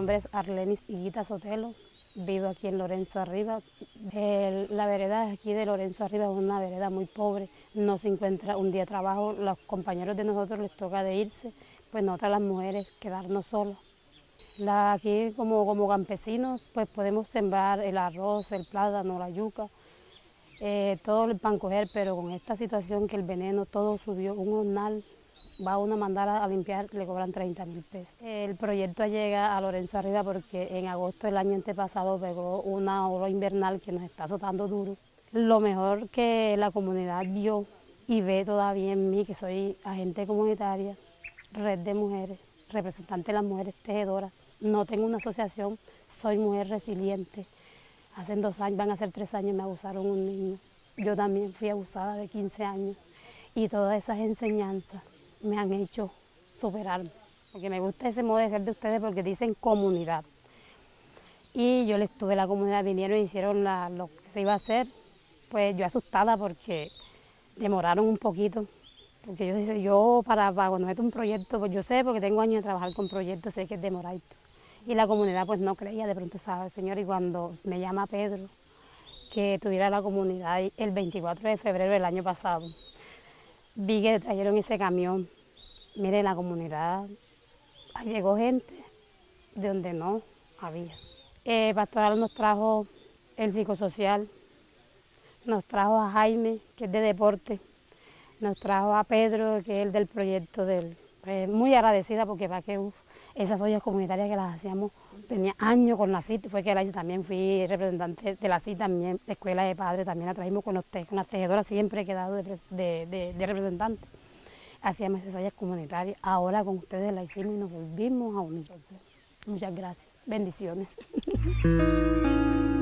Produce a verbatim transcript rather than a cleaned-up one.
nombre es Arlenis Higuita Sotelo, vivo aquí en Lorenzo Arriba. El, la vereda aquí de Lorenzo Arriba es una vereda muy pobre, no se encuentra un día de trabajo, los compañeros de nosotros les toca de irse, pues nosotras las mujeres quedarnos solas. La, aquí como, como campesinos pues podemos sembrar el arroz, el plátano, la yuca, eh, todo el pan coger, pero con esta situación que el veneno todo subió, un hornal, va uno a mandar a limpiar, le cobran treinta mil pesos. El proyecto llega a Lorenzo Arriba porque en agosto del año antepasado pegó una ola invernal que nos está azotando duro. Lo mejor que la comunidad vio y ve todavía en mí, que soy agente comunitaria, red de mujeres, representante de las mujeres tejedoras. No tengo una asociación, soy mujer resiliente. Hace dos años, van a ser tres años, me abusaron un niño. Yo también fui abusada de quince años y todas esas enseñanzas me han hecho superarme, porque me gusta ese modo de ser de ustedes porque dicen comunidad. Y yo les tuve la comunidad, vinieron y hicieron la, lo que se iba a hacer, pues yo asustada porque demoraron un poquito, porque yo, yo para, para cuando meto un proyecto, pues yo sé, porque tengo años de trabajar con proyectos, sé que es demorar. Y la comunidad pues no creía, de pronto sabe, señor, y cuando me llama Pedro, que tuviera la comunidad el veinticuatro de febrero del año pasado, vi que trajeron ese camión. Mire, la comunidad llegó gente de donde no había. Eh, Pastoral nos trajo el psicosocial, nos trajo a Jaime, que es de deporte, nos trajo a Pedro, que es el del proyecto del... Eh, muy agradecida porque para que uf, esas ollas comunitarias que las hacíamos, tenía años con la C I T, fue que la, también fui representante de la C I T, también de Escuela de Padres, también la trajimos con, los te, con las tejedoras, siempre he quedado de, de, de, de representante. Hacíamos esas ollas comunitarias, ahora con ustedes la hicimos y nos volvimos a unir. Muchas gracias, bendiciones.